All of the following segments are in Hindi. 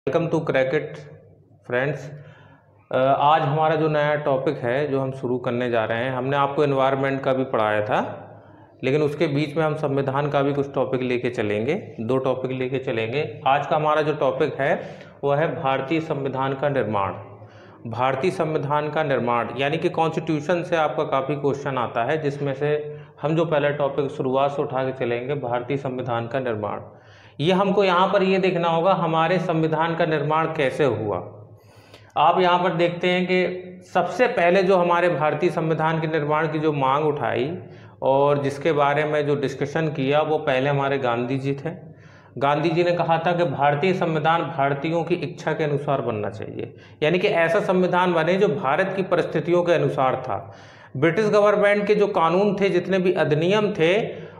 Welcome to क्रैकेट friends. आज हमारा जो नया टॉपिक है जो हम शुरू करने जा रहे हैं, हमने आपको एनवायरनमेंट का भी पढ़ाया था, लेकिन उसके बीच में हम संविधान का भी कुछ टॉपिक लेके चलेंगे। दो टॉपिक लेके चलेंगे। आज का हमारा जो टॉपिक है वह है भारतीय संविधान का निर्माण। भारतीय संविधान का निर्माण यानी कि कॉन्स्टिट्यूशन से आपका काफ़ी क्वेश्चन आता है, जिसमें से हम जो पहला टॉपिक शुरुआत से उठा के चलेंगे भारतीय संविधान का निर्माण। ये हमको यहाँ पर ये देखना होगा हमारे संविधान का निर्माण कैसे हुआ। आप यहाँ पर देखते हैं कि सबसे पहले जो हमारे भारतीय संविधान के निर्माण की जो मांग उठाई और जिसके बारे में जो डिस्कशन किया वो पहले हमारे गांधी जी थे। गांधी जी ने कहा था कि भारतीय संविधान भारतीयों की इच्छा के अनुसार बनना चाहिए, यानी कि ऐसा संविधान बने जो भारत की परिस्थितियों के अनुसार था। ब्रिटिश गवर्नमेंट के जो कानून थे, जितने भी अधिनियम थे,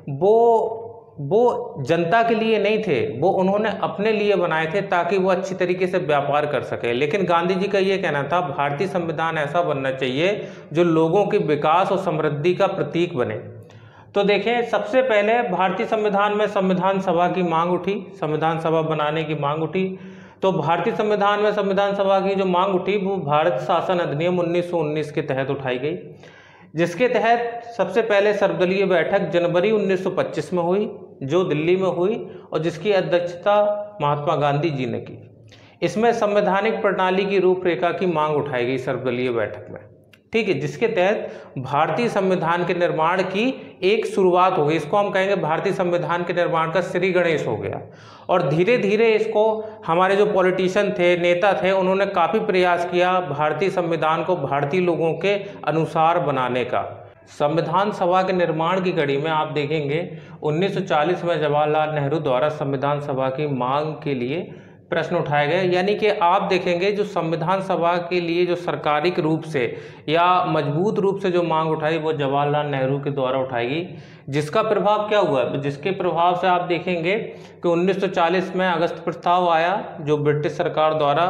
वो जनता के लिए नहीं थे, वो उन्होंने अपने लिए बनाए थे ताकि वो अच्छी तरीके से व्यापार कर सके। लेकिन गांधी जी का ये कहना था भारतीय संविधान ऐसा बनना चाहिए जो लोगों के विकास और समृद्धि का प्रतीक बने। तो देखें, सबसे पहले भारतीय संविधान में संविधान सभा की मांग उठी, संविधान सभा बनाने की मांग उठी। तो भारतीय संविधान में संविधान सभा की जो मांग उठी वो भारत शासन अधिनियम 1919 के तहत उठाई गई, जिसके तहत सबसे पहले सर्वदलीय बैठक जनवरी 1925 में हुई, जो दिल्ली में हुई और जिसकी अध्यक्षता महात्मा गांधी जी ने की। इसमें संवैधानिक प्रणाली की रूपरेखा की मांग उठाई गई सर्वदलीय बैठक में, ठीक है, जिसके तहत भारतीय संविधान के निर्माण की एक शुरुआत हो गई। इसको हम कहेंगे भारतीय संविधान के निर्माण का श्री गणेश हो गया। और धीरे धीरे इसको हमारे जो पॉलिटिशियन थे, नेता थे, उन्होंने काफ़ी प्रयास किया भारतीय संविधान को भारतीय लोगों के अनुसार बनाने का। संविधान सभा के निर्माण की कड़ी में आप देखेंगे 1940 में जवाहरलाल नेहरू द्वारा संविधान सभा की मांग के लिए प्रश्न उठाए गए। यानी कि आप देखेंगे जो संविधान सभा के लिए जो सरकारिक रूप से या मजबूत रूप से जो मांग उठाई वो जवाहरलाल नेहरू के द्वारा उठाई गई। जिसका प्रभाव क्या हुआ, जिसके प्रभाव से आप देखेंगे कि 1940 में अगस्त प्रस्ताव आया, जो ब्रिटिश सरकार द्वारा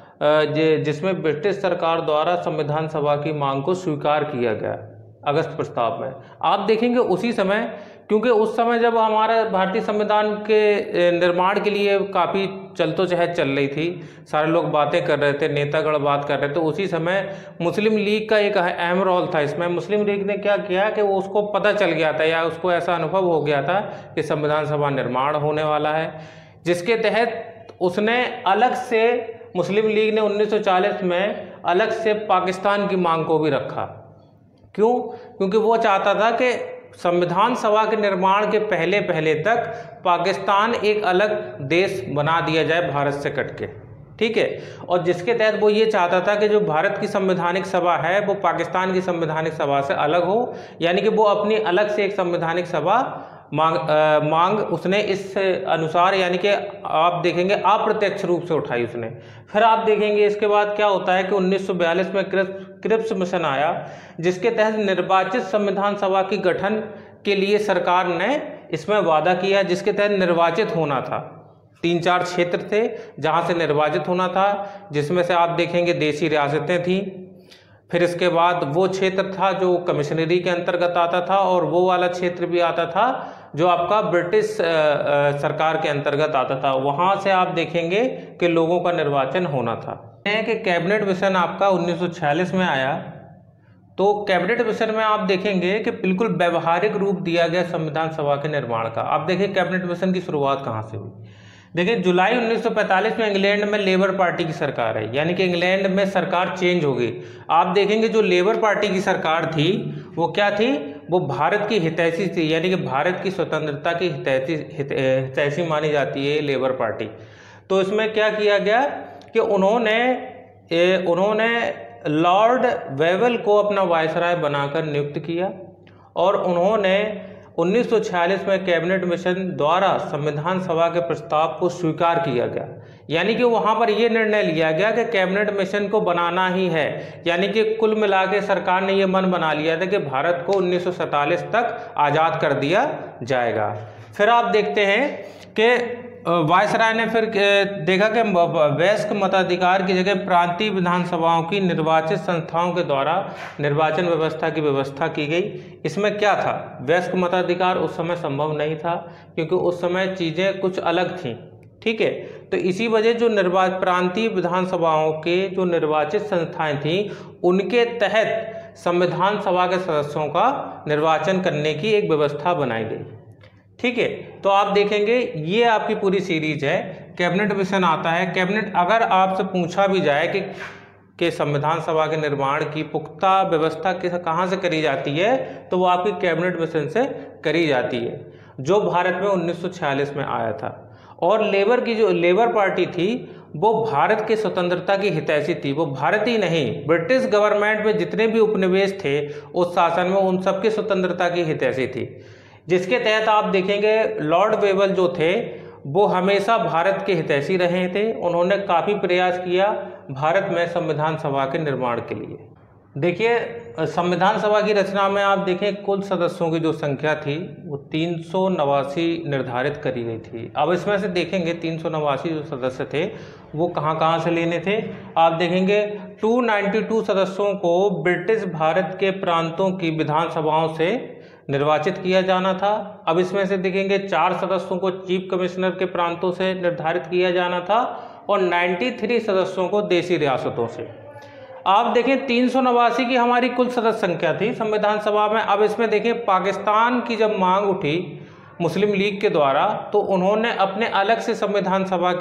जिसमें ब्रिटिश सरकार द्वारा संविधान सभा की मांग को स्वीकार किया गया अगस्त प्रस्ताव में। आप देखेंगे उसी समय, क्योंकि उस समय जब हमारा भारतीय संविधान के निर्माण के लिए काफ़ी चलतो-चहल चल रही थी, सारे लोग बातें कर रहे थे, नेतागण बात कर रहे थे, तो उसी समय मुस्लिम लीग का एक अहम रोल था इसमें। मुस्लिम लीग ने क्या किया कि वो उसको पता चल गया था या उसको ऐसा अनुभव हो गया था कि संविधान सभा निर्माण होने वाला है, जिसके तहत उसने अलग से, मुस्लिम लीग ने 1940 में अलग से पाकिस्तान की मांग को भी रखा। क्यों? क्योंकि वो चाहता था कि संविधान सभा के निर्माण के पहले पहले तक पाकिस्तान एक अलग देश बना दिया जाए भारत से कट के, ठीक है। और जिसके तहत वो ये चाहता था कि जो भारत की संवैधानिक सभा है वो पाकिस्तान की संवैधानिक सभा से अलग हो, यानी कि वो अपनी अलग से एक संवैधानिक सभा मांग उसने इस अनुसार, यानी कि आप देखेंगे अप्रत्यक्ष रूप से उठाई उसने। फिर आप देखेंगे इसके बाद क्या होता है कि 1942 में क्रिप्स मिशन आया, जिसके तहत निर्वाचित संविधान सभा की गठन के लिए सरकार ने इसमें वादा किया, जिसके तहत निर्वाचित होना था। 3-4 क्षेत्र थे जहां से निर्वाचित होना था, जिसमें से आप देखेंगे देशी रियासतें थीं। फिर इसके बाद वो क्षेत्र था जो कमिश्नरी के अंतर्गत आता था, और वो वाला क्षेत्र भी आता था जो आपका ब्रिटिश सरकार के अंतर्गत आता था। वहाँ से आप देखेंगे कि लोगों का निर्वाचन होना था। कि कैबिनेट मिशन आपका 1946 में आया, तो कैबिनेट मिशन में आप देखेंगे कि बिल्कुल व्यवहारिक रूप दिया गया संविधान सभा के निर्माण का। आप देखिए कैबिनेट मिशन की शुरुआत कहाँ से हुई। देखिए जुलाई 1945 में इंग्लैंड में लेबर पार्टी की सरकार है, यानी कि इंग्लैंड में सरकार चेंज हो गई। आप देखेंगे जो लेबर पार्टी की सरकार थी वो क्या थी, वो भारत की हितैषी थी, यानी कि भारत की स्वतंत्रता की हितैषी मानी जाती है लेबर पार्टी। तो इसमें क्या किया गया कि उन्होंने लॉर्ड वेवेल को अपना वायसराय बनाकर नियुक्त किया, और उन्होंने 1946 में कैबिनेट मिशन द्वारा संविधान सभा के प्रस्ताव को स्वीकार किया गया। यानी कि वहाँ पर यह निर्णय लिया गया कि कैबिनेट मिशन को बनाना ही है, यानी कि कुल मिला के सरकार ने यह मन बना लिया था कि भारत को 1947 तक आज़ाद कर दिया जाएगा। फिर आप देखते हैं कि वायसराय ने फिर देखा कि वयस्क मताधिकार की जगह प्रांतीय विधानसभाओं की निर्वाचित संस्थाओं के द्वारा निर्वाचन व्यवस्था की व्यवस्था की गई। इसमें क्या था, वयस्क मताधिकार उस समय संभव नहीं था, क्योंकि उस समय चीज़ें कुछ अलग थीं। ठीक है। तो इसी वजह जो प्रांतीय विधानसभाओं के जो निर्वाचित संस्थाएं थी उनके तहत संविधान सभा के सदस्यों का निर्वाचन करने की एक व्यवस्था बनाई गई, ठीक है। तो आप देखेंगे ये आपकी पूरी सीरीज है। कैबिनेट मिशन आता है। कैबिनेट अगर आपसे पूछा भी जाए कि संविधान सभा के निर्माण की पुख्ता व्यवस्था कहाँ से करी जाती है, तो वो आपकी कैबिनेट मिशन से करी जाती है, जो भारत में 1946 में आया था। और लेबर पार्टी थी वो भारत के स्वतंत्रता की हितैषी थी। वो भारत ही नहीं, ब्रिटिश गवर्नमेंट में जितने भी उपनिवेश थे उस शासन में, उन सबकी स्वतंत्रता की हितैषी थी, जिसके तहत आप देखेंगे लॉर्ड वेवल जो थे वो हमेशा भारत के हितैषी रहे थे। उन्होंने काफ़ी प्रयास किया भारत में संविधान सभा के निर्माण के लिए। देखिए, संविधान सभा की रचना में आप देखें कुल सदस्यों की जो संख्या थी वो 389 निर्धारित करी गई थी। अब इसमें से देखेंगे 389 जो सदस्य थे वो कहाँ से लेने थे। आप देखेंगे 292 सदस्यों को ब्रिटिश भारत के प्रांतों की विधानसभाओं से निर्वाचित किया जाना था। अब इसमें से देखेंगे 4 सदस्यों को चीफ कमिश्नर के प्रांतों से निर्धारित किया जाना था और 93 सदस्यों को देशी रियासतों से। आप देखें 389 की हमारी कुल सदस्य संख्या थी संविधान सभा में। अब इसमें देखें पाकिस्तान की जब मांग उठी मुस्लिम लीग के द्वारा तो उन्होंने अपने अलग से संविधान सभा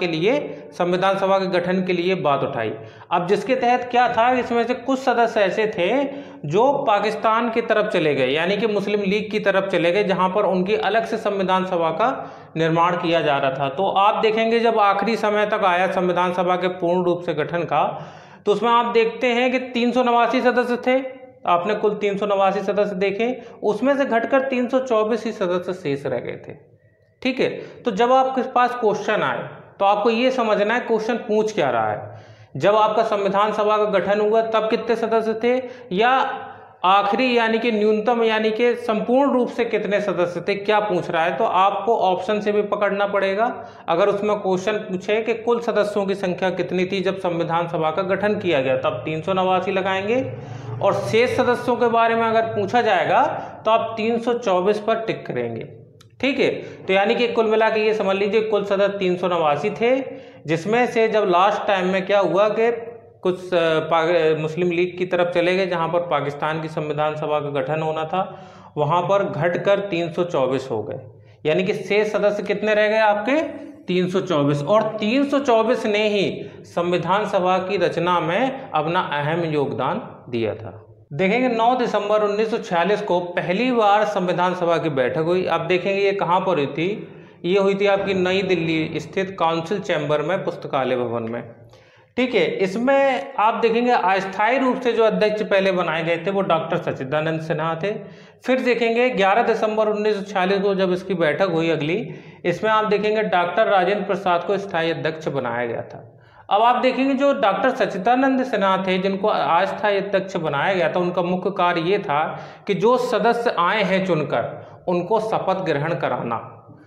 के गठन के लिए बात उठाई। अब जिसके तहत क्या था, इसमें से कुछ सदस्य ऐसे थे जो पाकिस्तान की तरफ चले गए, यानी कि मुस्लिम लीग की तरफ चले गए, जहां पर उनकी अलग से संविधान सभा का निर्माण किया जा रहा था। तो आप देखेंगे जब आखिरी समय तक आया संविधान सभा के पूर्ण रूप से गठन का, तो उसमें आप देखते हैं कि 389 सदस्य थे। आपने कुल 389 सदस्य देखे, उसमें से घटकर 324 ही सदस्य शेष रह गए थे, ठीक है। तो जब आपके पास क्वेश्चन आए तो आपको ये समझना है क्वेश्चन पूछ क्या रहा है। जब आपका संविधान सभा का गठन हुआ तब कितने सदस्य थे, या आखिरी यानी कि न्यूनतम यानी कि संपूर्ण रूप से कितने सदस्य थे, क्या पूछ रहा है। तो आपको ऑप्शन से भी पकड़ना पड़ेगा। अगर उसमें क्वेश्चन पूछे कि कुल सदस्यों की संख्या कितनी थी जब संविधान सभा का गठन किया गया, तब 389 लगाएंगे। और शेष सदस्यों के बारे में अगर पूछा जाएगा तो आप 324 पर टिक करेंगे, ठीक है। तो यानी कि कुल मिला के ये समझ लीजिए कुल सदस्य 389 थे, जिसमें से जब लास्ट टाइम में क्या हुआ कि कुछ मुस्लिम लीग की तरफ चले गए, जहां पर पाकिस्तान की संविधान सभा का गठन होना था, वहां पर घटकर 324 हो गए। यानी कि शेष सदस्य कितने रह गए आपके 324, और 324 ने ही संविधान सभा की रचना में अपना अहम योगदान दिया था। देखेंगे 9 दिसंबर 1946 को पहली बार संविधान सभा की बैठक हुई। आप देखेंगे ये कहाँ पर हुई थी, ये हुई थी आपकी नई दिल्ली स्थित काउंसिल चैम्बर में, पुस्तकालय भवन में, ठीक है। इसमें आप देखेंगे अस्थायी रूप से जो अध्यक्ष पहले बनाए गए थे वो डॉक्टर सच्चिदानंद सिन्हा थे। फिर देखेंगे 11 दिसंबर 1946 को जब इसकी बैठक हुई अगली, इसमें आप देखेंगे डॉक्टर राजेंद्र प्रसाद को स्थायी अध्यक्ष बनाया गया था। अब आप देखेंगे जो डॉक्टर सच्चिदानंद सिन्हा थे जिनको अस्थायी अध्यक्ष बनाया गया था, उनका मुख्य कार्य ये था कि जो सदस्य आए हैं चुनकर उनको शपथ ग्रहण कराना।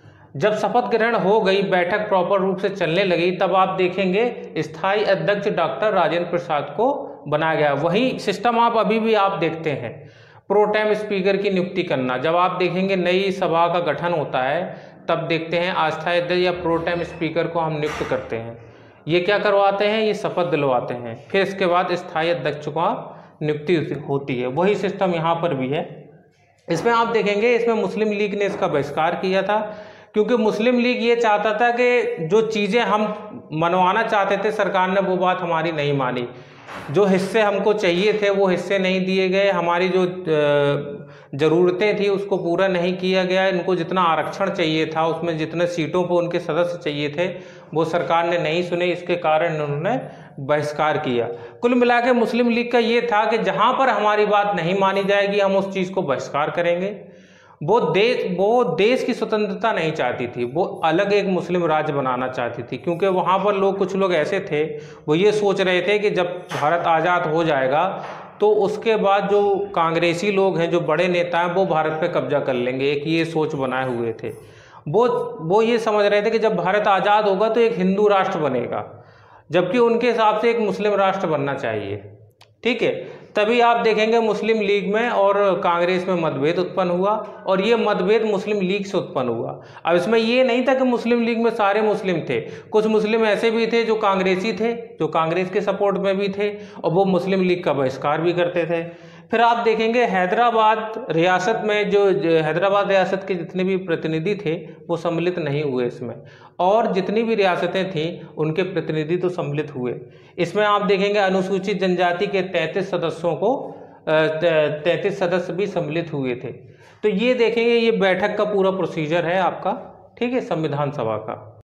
जब शपथ ग्रहण हो गई, बैठक प्रॉपर रूप से चलने लगी, तब आप देखेंगे स्थायी अध्यक्ष डॉक्टर राजेंद्र प्रसाद को बनाया गया। वही सिस्टम आप अभी भी आप देखते हैं, प्रोटेम स्पीकर की नियुक्ति करना। जब आप देखेंगे नई सभा का गठन होता है तब देखते हैं अस्थायी अध्यक्ष या प्रोटेम स्पीकर को हम नियुक्त करते हैं। ये क्या करवाते हैं, ये शपथ दिलवाते हैं, फिर इसके बाद स्थायी अध्यक्ष को नियुक्ति होती है। वही सिस्टम यहाँ पर भी है। इसमें आप देखेंगे इसमें मुस्लिम लीग ने इसका बहिष्कार किया था, क्योंकि मुस्लिम लीग ये चाहता था कि जो चीज़ें हम मनवाना चाहते थे सरकार ने वो बात हमारी नहीं मानी। जो हिस्से हमको चाहिए थे वो हिस्से नहीं दिए गए, हमारी जो ज़रूरतें थी उसको पूरा नहीं किया गया। इनको जितना आरक्षण चाहिए था, उसमें जितने सीटों पर उनके सदस्य चाहिए थे वो सरकार ने नहीं सुने, इसके कारण उन्होंने बहिष्कार किया। कुल मिला के मुस्लिम लीग का ये था कि जहाँ पर हमारी बात नहीं मानी जाएगी हम उस चीज़ को बहिष्कार करेंगे। वो देश की स्वतंत्रता नहीं चाहती थी, वो अलग एक मुस्लिम राज्य बनाना चाहती थी, क्योंकि वहाँ पर कुछ लोग ऐसे थे वो ये सोच रहे थे कि जब भारत आज़ाद हो जाएगा तो उसके बाद जो कांग्रेसी लोग हैं, जो बड़े नेता हैं, वो भारत पे कब्जा कर लेंगे। एक ये सोच बनाए हुए थे। वो ये समझ रहे थे कि जब भारत आज़ाद होगा तो एक हिंदू राष्ट्र बनेगा, जबकि उनके हिसाब से एक मुस्लिम राष्ट्र बनना चाहिए, ठीक है। तभी आप देखेंगे मुस्लिम लीग में और कांग्रेस में मतभेद उत्पन्न हुआ, और ये मतभेद मुस्लिम लीग से उत्पन्न हुआ। अब इसमें ये नहीं था कि मुस्लिम लीग में सारे मुस्लिम थे, कुछ मुस्लिम ऐसे भी थे जो कांग्रेसी थे, जो कांग्रेस के सपोर्ट में भी थे, और वो मुस्लिम लीग का बहिष्कार भी करते थे। फिर आप देखेंगे हैदराबाद रियासत में जो हैदराबाद रियासत के जितने भी प्रतिनिधि थे वो सम्मिलित नहीं हुए इसमें, और जितनी भी रियासतें थीं उनके प्रतिनिधि तो सम्मिलित हुए। इसमें आप देखेंगे अनुसूचित जनजाति के 33 सदस्यों को 33 सदस्य भी सम्मिलित हुए थे। तो ये देखेंगे, ये बैठक का पूरा प्रोसीजर है आपका, ठीक है, संविधान सभा का।